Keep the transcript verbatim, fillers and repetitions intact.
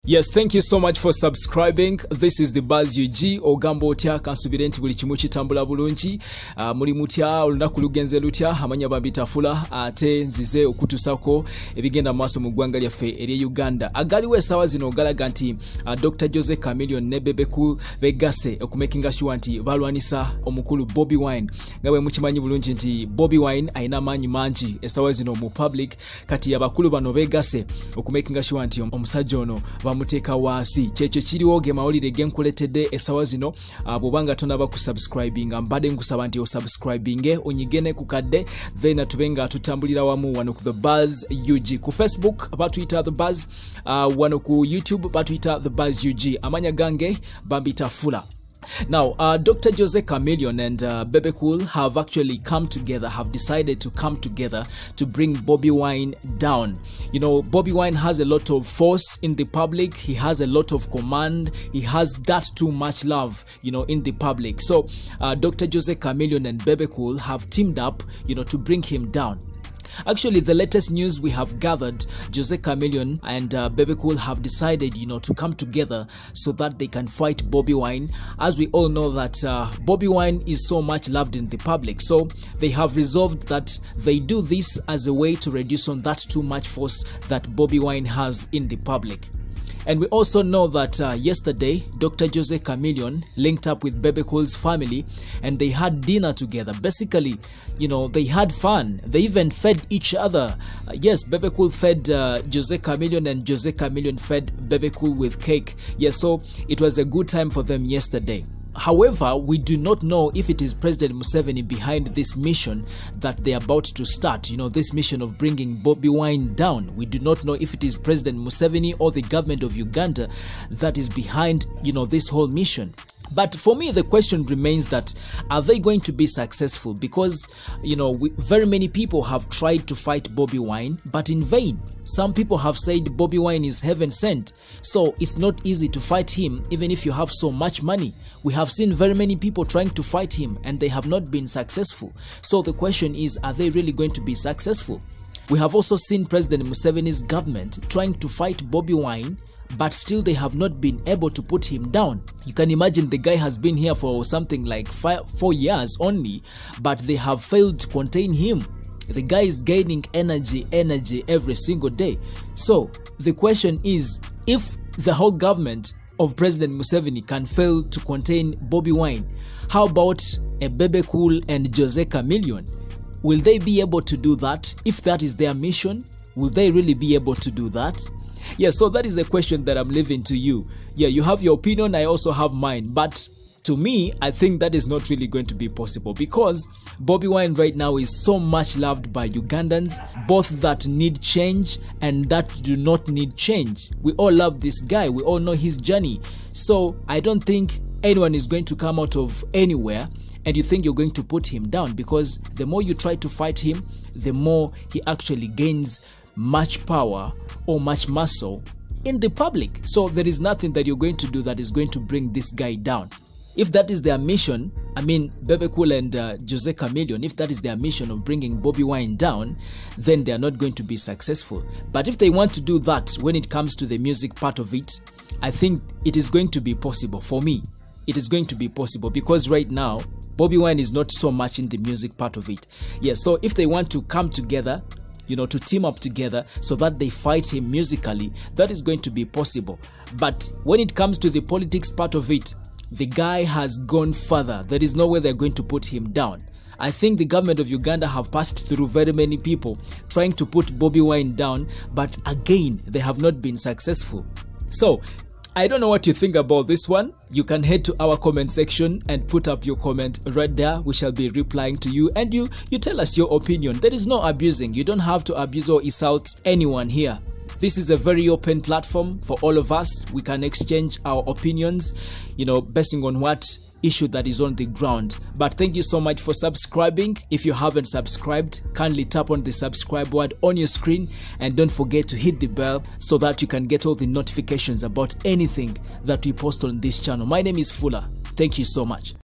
Yes, thank you so much for subscribing. This is the Buzz U G. Ogambo otya kansubire nti buli kimu kitambula bulungi. Uh, muli mutya olunaku lugenze lutya amanya babitafula ate nzize okutusako ebigenda maaso mu ggwanga lyaffe eri Uganda. Agaliwo essaawa zino ogalaga nti uh, Doctor Jose Chameleone ne Bebe Cool begase okumakinga sure nti balwanisa omukulu Bobi Wine. Nga bwe mukimanyi bulungi nti Bobi Wine ayina amaanyi mangi essaawa zino mu public, kati abakulu bano begase okumakinga sure nti omusajja ono muteka wasi kyekyo kiriwo ge mawulire genkuletedde essaawa zino. Bwobanga tonaba ku subscribing mbadde nkusaba nti osubscribinge onyigene ku kadde then tubenga tutambulira wamu wano ku The Buzz U G. Ku Facebook batuyita The Buzz, uh, wano ku YouTube batuyita The Buzz U G. Amanya gange bambita Fula. Now, uh, Doctor Jose Chameleone and uh, Bebe Cool have actually come together, have decided to come together to bring Bobi Wine down. You know, Bobi Wine has a lot of force in the public. He has a lot of command. He has that too much love, you know, in the public. So, uh, Doctor Jose Chameleone and Bebe Cool have teamed up, you know, to bring him down. Actually, the latest news we have gathered, Jose Chameleone and uh, Bebe Cool have decided, you know, to come together so that they can fight Bobi Wine. As we all know that uh, Bobi Wine is so much loved in the public, so they have resolved that they do this as a way to reduce on that too much force that Bobi Wine has in the public. And we also know that uh, yesterday, Doctor Jose Chameleone linked up with Bebe Cool's family and they had dinner together. Basically, you know, they had fun. They even fed each other. Uh, yes, Bebe Cool fed uh, Jose Chameleone and Jose Chameleone fed Bebe Cool with cake. Yes, so it was a good time for them yesterday. However, we do not know if it is President Museveni behind this mission that they are about to start, you know, this mission of bringing Bobi Wine down. We do not know if it is President Museveni or the government of Uganda that is behind, you know, this whole mission. But for me, the question remains that are they going to be successful? Because, you know, we, very many people have tried to fight Bobi Wine, but in vain. Some people have said Bobi Wine is heaven sent, so it's not easy to fight him even if you have so much money. We have seen very many people trying to fight him and they have not been successful. So the question is, are they really going to be successful? We have also seen President Museveni's government trying to fight Bobi Wine, but still they have not been able to put him down. You can imagine the guy has been here for something like five, four years only, but they have failed to contain him. The guy is gaining energy, energy every single day. So the question is, if the whole government of President Museveni can fail to contain Bobi Wine, how about a Bebe Cool and Jose Chameleone? Will they be able to do that? If that is their mission, will they really be able to do that? Yeah, so that is the question that I'm leaving to you. Yeah, you have your opinion, I also have mine, but to me, I think that is not really going to be possible because Bobi Wine right now is so much loved by Ugandans, both that need change and that do not need change. We all love this guy, we all know his journey. So I don't think anyone is going to come out of anywhere and you think you're going to put him down, because the more you try to fight him, the more he actually gains much power or much muscle in the public. So there is nothing that you're going to do that is going to bring this guy down. If that is their mission, I mean Bebe Cool and uh, Jose Chameleone, if that is their mission of bringing Bobi Wine down, then they are not going to be successful. But if they want to do that when it comes to the music part of it, I think it is going to be possible. For me, it is going to be possible because right now, Bobi Wine is not so much in the music part of it. Yeah, so if they want to come together, you know, to team up together so that they fight him musically, that is going to be possible. But when it comes to the politics part of it, the guy has gone further. There is no way they're going to put him down. I think the government of Uganda have passed through very many people trying to put Bobi Wine down, but again, they have not been successful. So, I don't know what you think about this one. You can head to our comment section and put up your comment right there. We shall be replying to you and you, you tell us your opinion. There is no abusing. You don't have to abuse or insult anyone here. This is a very open platform for all of us. We can exchange our opinions, you know, basing on what issue that is on the ground. But thank you so much for subscribing. If you haven't subscribed, kindly tap on the subscribe word on your screen and don't forget to hit the bell so that you can get all the notifications about anything that we post on this channel. My name is Fula. Thank you so much.